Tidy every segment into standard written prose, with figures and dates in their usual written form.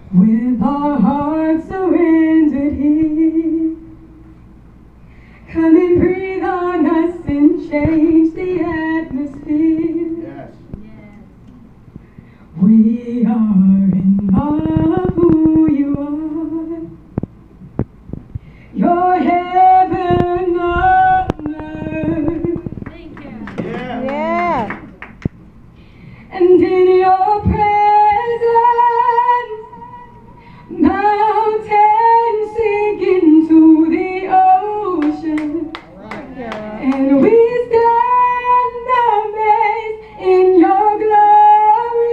With our hearts surrendered here, come and breathe on us and change the atmosphere. Yes. We are in awe of who you are. You're heaven on earth. Thank you. Yeah. Yeah. And in your presence, mountains sink into the ocean. And we stand amazed in your glory.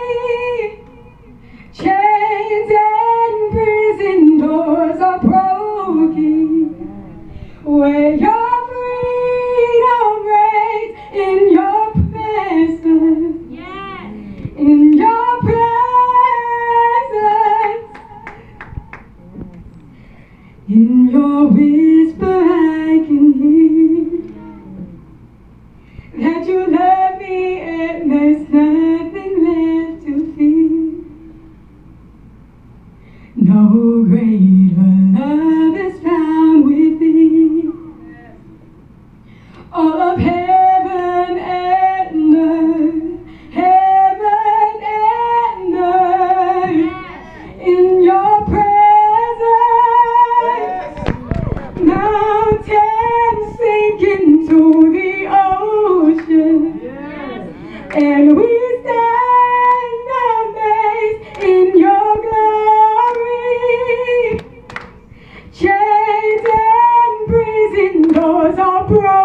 Chains and prison doors are broken. Where your freedom reigns in your presence. Yes. In your presence. In your whisper I can hear that you love me and there's nothing left to fear. No greater love is found within all of heaven and earth, heaven and earth. In your presence, mountains sink into the ocean. And we stand amazed in your glory. Chains and prison doors are broken.